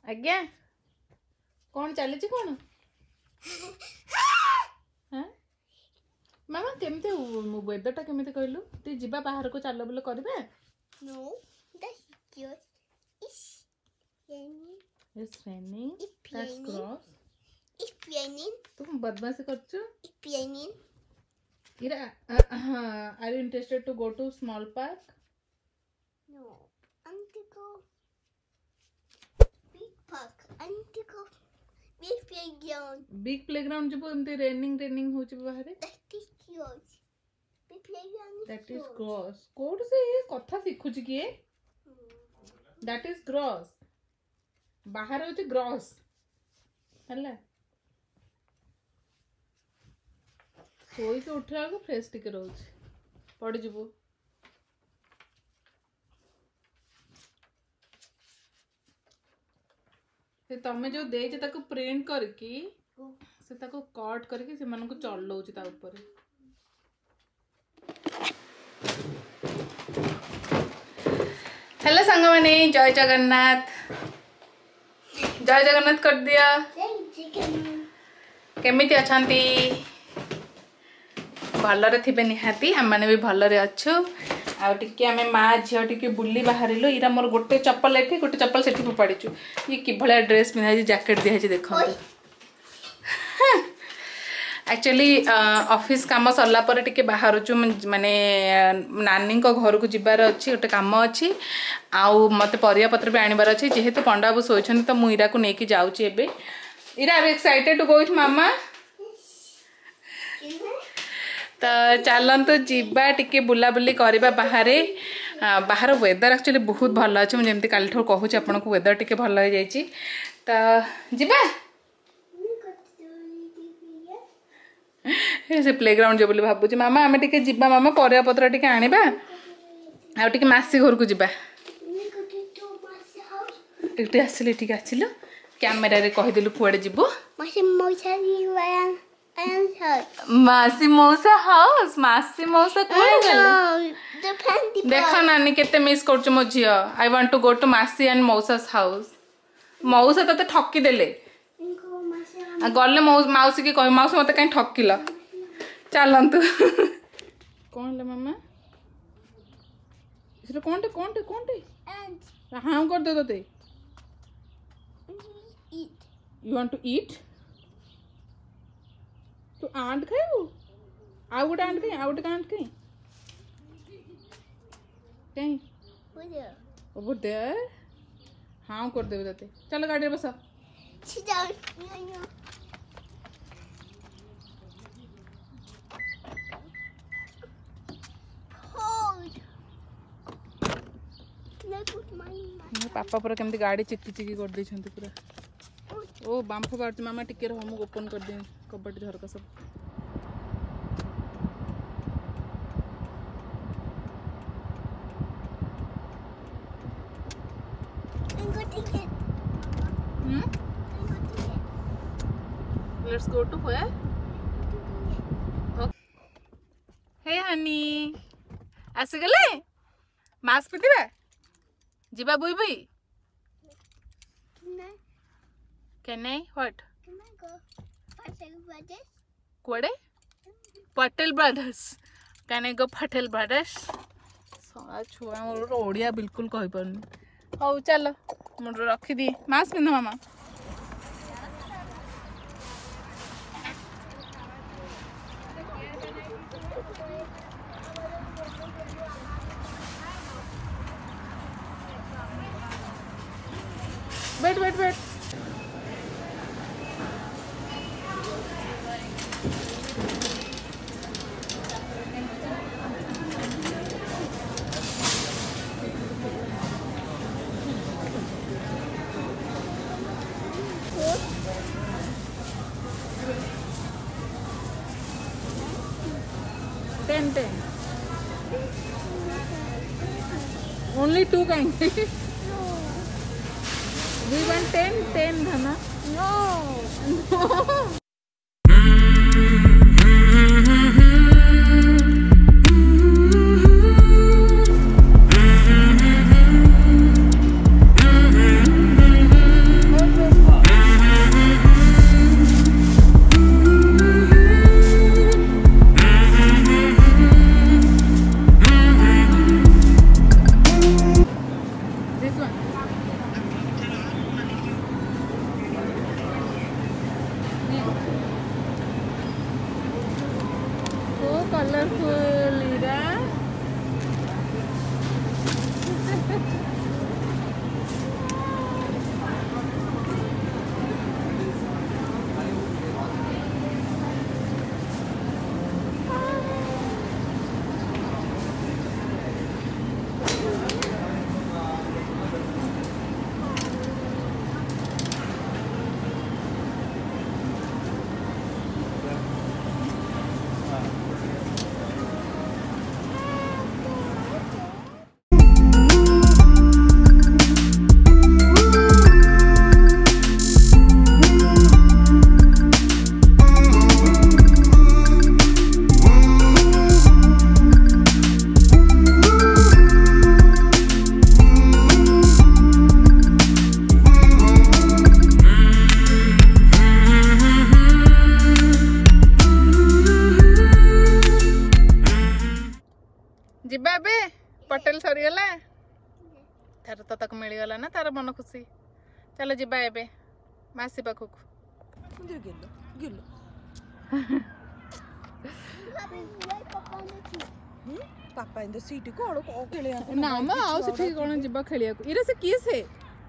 आज्ञा कौन चली कौन हाँ मामा केमती वेदर टा केमती कहलु ती जिबा बाहर को चल बुल करबे No, that's just it's raining. It's raining. It's That's raining. gross. It's raining. तुम बदमाशी करछु It's raining. Ira are you interested to go to small park No, I'm to go big park. I'm to go big playground. big playground जब एमती raining होची बाहर That is yours. Big playground is that is yours. gross code से ये कथा सिखुची किए that is gross बाहर होची gross हल्ला सोई के उठला को फ्रेश टिके रहउची पड़ जिवो से तमे जो देजे ताको प्रिंट करके से ताको कट करके से मन को चलौची ता ऊपर हेलो सांग माने जय जगन्नाथ कर दिया केमिति अछंती भलरे थिबे निहाती हम माने भी भलरे अच्छु आ टिके आमे माँ झियो टिके बुली बाहरिलु इरा मोर गोटे चप्पल एठी गोटे चप्पल सेठी फोपाड़ीचु ये कि भलिया ड्रेस पिन्हाई जैकेट दिहाई देखंतु एक्चुअली ऑफिस काम सरला पर टिके बाहर छु माने नानी को घर को जिबार अछि गोटे काम अछि आउ मते परिया पत्र भी आनिबार अछि जेहेतु पंडाबू सोइछन त मु इरा को नेकी जाउची एबे Ira are excited to go with मामा तो चलतु जीवा टिके बुला बुली करबा बाहरे बाहर वेदर एक्चुअली बहुत भल अछि मु जेमति काली ठो कहूची आपन को वेदर टिके भल हो जाईची तो जीवा से प्लेग्राउंड जो बोली भाबुची मामा आमे टिके जीवा मामा परिया पत्र टिके आनिबा आ टिके मासी घर को जीवा टिके आसिले टिके आसिलो कैमरा रे कहि दिलु कुआडे जीवो मासी मौसा हाउस मासी मौसा कुआडे गले देखो नानी केते मिस करछु मो झियो I want to go to मासी एंड मौसास हाउस मौसा तते ठक्की देले गले मौसी की कहि मौसी मते कहीं ठक्कीला चलंतु कोन ले मामा इसरे कोनटे हां कर दे तते यू वांट टू ईट तू आंट खाइबू आउ गोटे आंट खाई आउ गोटे आंट खाई कहीं ओवर देयर हाँ कर देबे तते चल गाड़ी रे बस पापा पूरा केमती गाड़ी चिकी चिकी कर दी पूरा ओ बांफ बात मामा टिके रह मु ओपन कर दे कबट झरका सब let's go to where hey honey आसी गले मास्क पितिबे जीवा बुई बुई Can I? What? Can I go? Patel Brothers? Kuade? Patel Brothers. Can I go Patel Brothers? सारा छुआ मोर ओडिया बिल्कुल कहि परनी हौ चल मोर रखी दी मास्क पिन मामा wait ten only two kinds we want 10 Dhana no मिलगला ना तार मन खुशी चलो जीवा एबे मासी पाखक पापा इन द सिटी को और को खेले ना मा आउ से ठीक कोन जीवा खेलिया को इरा से की से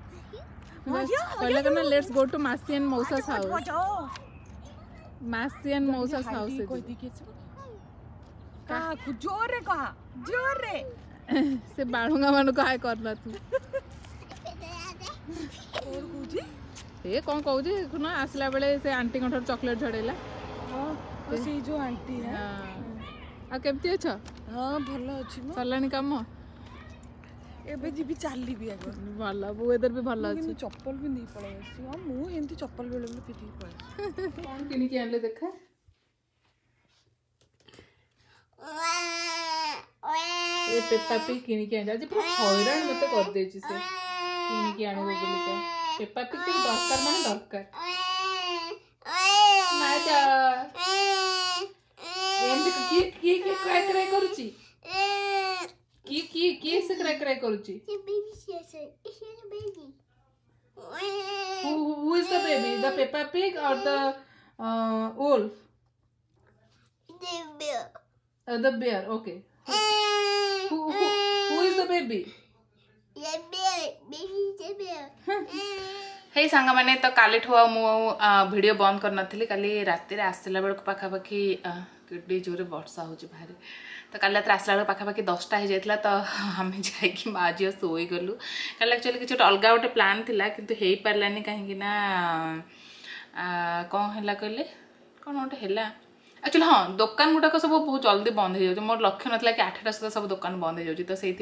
कहले कना लेट्स गो टू मासी एंड मौसा's हाउस मासी एंड मौसा's हाउस से कोई दिखे का जोर रे कहा जोर रे से बाळुंगा मानु काय करला तू और कुजी ए कोन कहू जे न आसला बेले से आंटी कोठर चॉकलेट झड़ेला हां से जो आंटी है आ केमती अछ हां भलो अछि म सरलानी काम एबे जीबी चालली भी आगो भला वेदर भी भला अछि चप्पल भी नहीं पड़े अछि हां मु एंती चप्पल बेले बेले पिटी पड़े कोन किनी के आनले देखा ए पेप्पा पी किनी के आनले पूरा हैरान मते कर देछि से किनी के आने बोली के पेप्पा पी के दरकार माने दरकार माजा एंती की क्राई क्राई करूची की से क्राई क्राई करूची The baby says it. It's a baby. who is the baby, the Peppa Pig or the wolf? The bear. The bear, okay. Who is the baby? The bear. Baby the bear. हे song माने तो काली ठुआ मु video बंद कर नथली काली राति रे आसला bell पाखा पाखी केडी जोरे वर्षा होची भारी तो काली रात आसला बेल पाखा पाखी 10टा हे जायतला तो हमें जाई कि माजियो सोई गलु काली एक्चुअली किछ अलगा गोटे प्लान थिला किंतु हेई परलानी काहे कि ना कोन हैला कहले कोन गोटे हैला एक्चुअली हाँ दुकान गुटाक सब बहुत जल्दी बंद हो जाए मोर लक्ष्य नाला कि 8टा सुधा सब दुकान बंद हो जाए तो से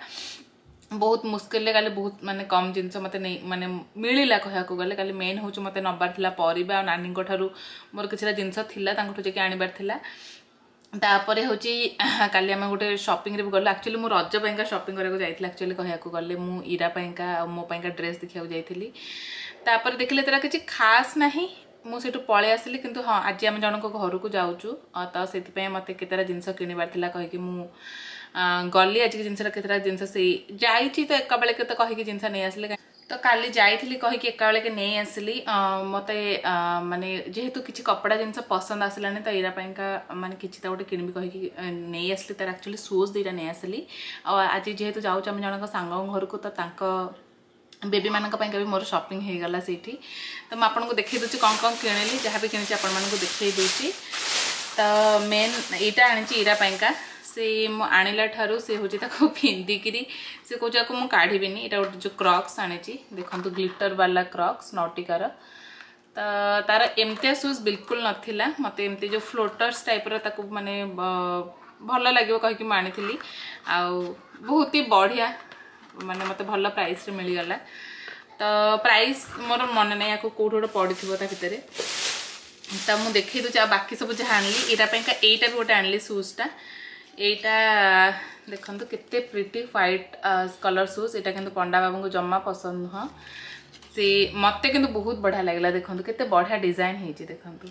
बहुत मुस्किल गाले बहुत माने कम जिनस मते नहीं माने मिलिला कहया को गले गाले मेन होच मते नबार थिला परिबा नानी को ठारू मोर किछरा जिनस थिला तांको जे के आनिबार थिला तापरे होची काली हम गोटे शॉपिंग रे गलो एक्चुअली मु रज पैंका शॉपिंग करे को जाइथिला एक्चुअली कहया को गले मु इरा पैंका मो पैंका ड्रेस देखिया को जाइथिली तापरे देखले तेरा किछि खास नाही मु सेटु पळे आसिली किंतु हां आज हम जणको घर को जाउचु त सेति पय मते केतेरा जिनस किनिबार थिला कहि कि मु गली आज जिनस केतरा जिनस से जाइछि तो एका बेले के तो कहि कि जिनस नै आसले तो काली जाइथिली कहि कि एका बेले के नै आसली मते माने जेहेतु किछि कपड़ा जिनस पसंद आसलाने तो इरा पैंका माने किछि त गोटे किनबी कहि कि नै आसली तार एक्चुअली शूज दीटा नै आसली आज जेहेतु जाउछ हम जनक सांग घर को तो तांको बेबी मानक पैंका भी मोर शॉपिंग हे गला सेठी तो म आपन को देखै दोछि कोन किनली जहाँ भी किनछि आपन मान को देखै दोछि तो मेन एटा आनिछि इरा पैंका से मु आनिला ठारू से होची ताको पिंदिकिरी से को जाको मु काढिबिनी एटा जो क्रॉक्स आनिछि देखंतु ग्लिटर वाला क्रॉक्स नॉटिकार त तार एमतिया शूज बिल्कुल नथिला मते एमती जो फ्लोटर्स टाइप रो ताको माने भलो लागिवो कहि कि मानिथिली आ बहुत ही बढ़िया माने मते भलो प्राइस रे मिली गला तो प्राइस मोर मन नै याको कोठोड पडिथिबो ता भितरे त मु देखै दु बाकी सब जे आनली एटा पैंका एटा भी गोटे आनली शूजटा एटा देखंतु केते प्रिटी व्हाइट कलर शूज एटा किंतु पंडा बाबू को जम्मा पसंद नुह से मते किंतु बहुत बढ़िया लागला देखंतु केते बढ़िया डिजाइन हेची देखंतु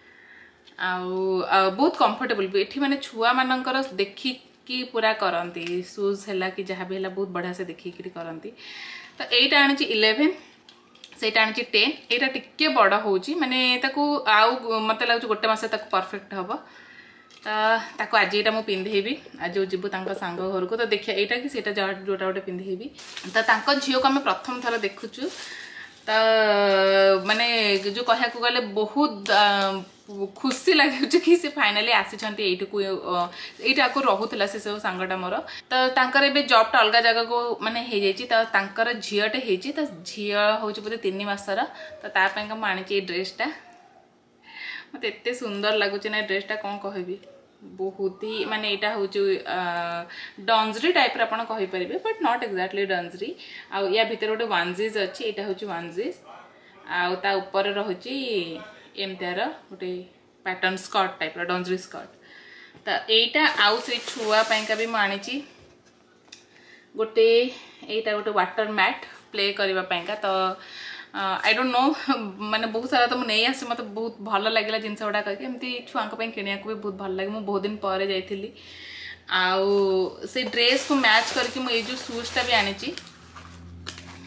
आ बहुत कंफर्टेबल भी एठी माने छुआ मानकर देखि कि पूरा करंती शूज हैला कि जहाँ भी हैला बहुत बढ़िया से देखि कि करंती तो एटा आनिछि 11 सेटा आनिछि 10 एटा टिके बड़ होची माने ताकू आउ मते लागु गोटे मासे ताकू परफेक्ट हबो ताको आज एटा मु पिंधेबी आज जो जीवु तांको सांग घर को तो देखिया एटा कि सेटा जोटा गोटे पिंधेबी तो तांको झियो को हम प्रथम थर देखुचु तो माने जो कहया को गले बहुत खुशी लगे कि से फाइनली आसी एठू एटा को रहूला से सब सांगटा मोर तो तांकर एबे जॉब टा अलग जगह को माने हे जाई तो तांकर झियोटे हेची तो झियो होची बोले 3 मासर तो ता पैंका मु आनी ए ड्रेसटा मत एते सुंदर लगुच ना ड्रेसटा कौन कहबी बहुत ही माने एटा होची डंजरी टाइप रे आपण कहि परिबे बट नॉट एक्जेक्टली डंजरी आ या भीतर गोटे वनजीज अछि एटा होची वनजीज आ ता ऊपर रहउची एमतार गोटे पैटर्न स्कर्ट टाइप रो डंजरी स्कर्ट तो एटा आउ से छुआ पैंका भी मानिची गोटे एटा गोटे वाटर मैट प्ले करबा पैंका तो आई डोंट नो माने बहुत सारा तो नहीं आसे मत बहुत भल लगे जिनस गुड़ा करके एमती छुआ किनिया को भी बहुत भल लगे मुझे बहुत दिन पर जाइली आउ से ड्रेस को मैच करके मुझे जो शूजटा भी आनी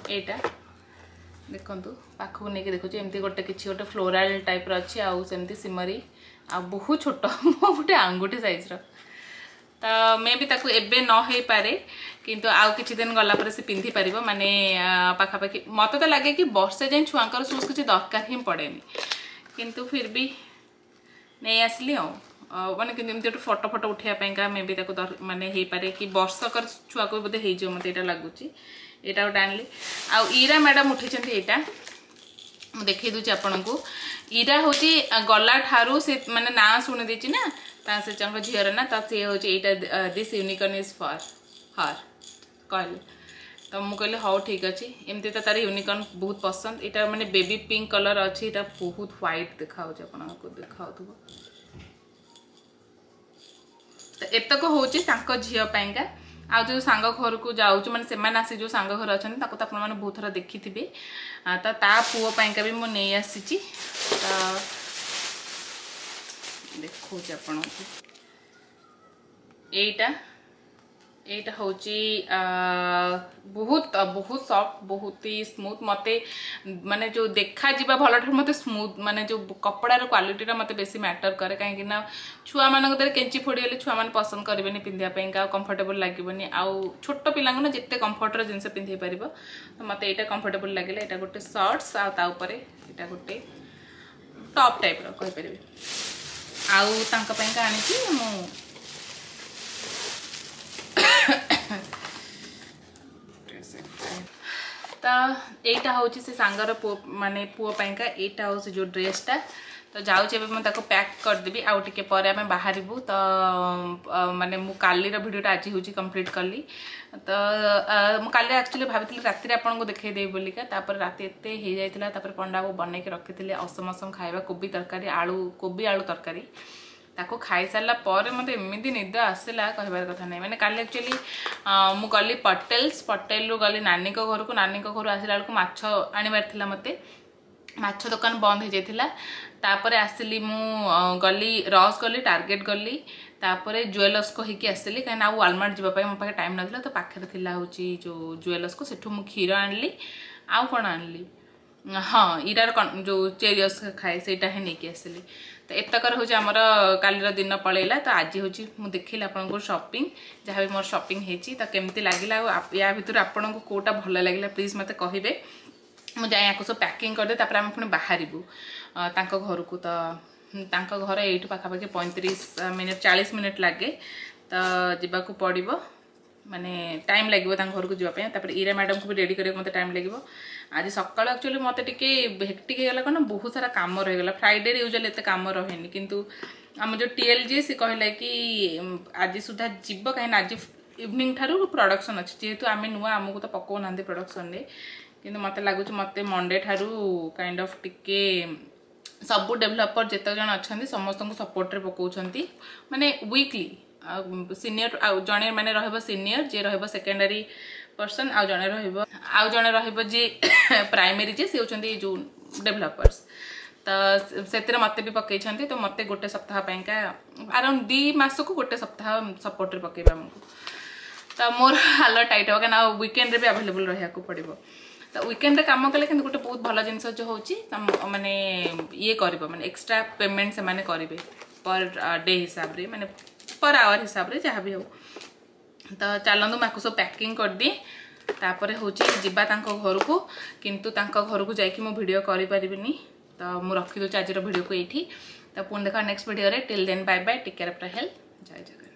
एटा देखंतु पाखु नहीं देखु एमती गोटे किसी गोटे फ्लोराल टाइप अच्छी आउ सेमती सिमरी आ बहुत छोट मो गोटे आंगुठी साइज तो मे भी ताकू एबे न हो पारे किंतु आउ किछि दिन गला पर से पिंधि परिबो माने पाखापाखि मत तो लगे कि वर्षे जाए छुआंकर शूज किसी दरकार ही पड़ेनी किंतु फिर भी नहीं आसली माने कि फोटो फोटो उठाइबा मे भी माने हो पारे कि वर्षकर छुआ को बोधे हो मत यहाँ लगुच यहाँ गोटे आनली आउ ईरा मैडम उठे यहाँ मुझे देखी दूची आपण को ईरा हूँ गला ठारू से माने ना शुणी देची ना से झीर ना तो सी हूँ यहाँ this unicorn is for her कहले तो मुझे कहली हाँ ठीक अच्छे एमती तो तार यूनिकॉर्न बहुत पसंद यहाँ माने बेबी पिंक कलर अच्छी यहाँ बहुत व्हाइट देखा आपको देखा तो एतक हूँ झीपाइका आ जो सांग घर को जाऊँ मैंने से आसी जो सांग घर अच्छा तो आप बहुत थर देखी थे तो ता पुओ पाइका भी मुझे नहीं आसी देखो आपण एटा हूँ बहुत बहुत सॉफ्ट बहुत ही स्मूथ मते माने जो देखा जीवा भल ठार मते स्मूथ माने जो कपड़ार क्वालिटी मते बेसी मैटर करे कहीं ना छुआ मान केंची फोड़गले छुआ मैंने पसंद करेंगे पिंधापी कंफर्टेबल लगे आउ छोट पिला ना जिते कंफर्टर जिनस पिंधे पार तो मत यहाँ कंफर्टेबल लगे यहाँ गोटे सर्ट्स आउे यहाँ गोटे टॉप टाइप रहीपर आनी मु तो यहाँ हूँ से सांगर माने पुओ पाइका यहाँ हूँ जो ड्रेसटा तो जाऊँचे मुझे पैक करदेवी आउ टे पर आम बाहर तो माने मु काली भिडियोटा आज हूँ कंप्लीट कली तो मुझे एक्चुअली भाभी राति आपको देखदेवी बोलिका तापर राति एते हो जाता पंडा को बनई रखी असम असम खाଇବା कोबी तरकारी आलू कोबी आलू तरकारी ताको खाई सारा पर मत एमती निद आसला कहबार कथा नहीं मैंने काली एक्चुअली मु गली पटेल गली नानी घर को नानी घर आसला बेलू माछ आनबार था मत माछ दुकान बंद हो जाता तापर आसली मु गली रस गली टार्गेट गली तापर ज्वेलर्स को होगी आसली कहीं वालमार्ट जावाई मो पाखे टाइम ना तो पाखे हूँ जो ज्वेलर्स को सेठू मु क्षीर आनली आउ कौन आनली हाँ ईरार जो चेरियस खाए से नहीं आसली तो एतकर हूँ आमर कालीर दिन पलैला तो आज हूँ मुझे देखिली आपको शॉपिंग जहाँ भी मोर शॉपिंग होती तो केमती लगे या भर आपको कौटा भल लगे प्लीज मत कहे मुझे यहाँ सब पैकिंग करदे तापर आम पुणी बाहरबू घर को तो घर ये पाखापाखि 35 मिनट 40 मिनट लगे तो जावाक पड़ो माने टाइम लगे घर को जावाई ईरा मैडम को भी रेडी करने मत टाइम लगे आज सकाल एक्चुअली मत हेक्टिक होगा कौन बहुत सारा काम रहीगला फ्राइडे यूजुअली एत काम रहे किंतु आम जो टीएलजी सी कहला कि आज सुधा जीव कहीं आज इवनिंग ठारू प्रोडक्शन अच्छी जेहेतु आम नुआ आमको तो पकाऊ ना प्रोडक्शन किंतु मत लगुच मत मंडे ठारू काइंड ऑफ टिके सबू डेभलपर जिते जन अच्छा समस्त को सपोर्ट रे पकाउछंती माने वीकली सीनियर जड़े मैंने रहिबो सीनियर जे रहिबो सेकेंडरी पर्सन आउ जड़े रहिबो जे प्राइमरी जे से होचंती जो डेभलपर्स तो से मत भी पकई तो मत गोटे सप्ताह पाइका अराउंड 2 मास को गोटे सप्ताह सपोर्ट रे पकेबा हमको तो मोर हाल टाइट हो ना वीकेंड रे भी अवेलेबल रहा पड़ो तो वीकेंड रे काम कले कि गोटे बहुत भल जिनस जो होची माने ये करिवो माने एक्स्ट्रा पेमेंट से माने करिवे पर डे हिसाब रे माने पर आवर हिसाब रे जहाँ भी हो तो चलतु मैं सब पैकिंग कर दी तापर हूँ जीवा घर को किंतु घर को जाकि मो वीडियो करि परिबिनी तो मु रखी दूँ आज वीडियो को ये तो पुणी देखा next video till then bye bye take care of your health जय जगन्नाथ।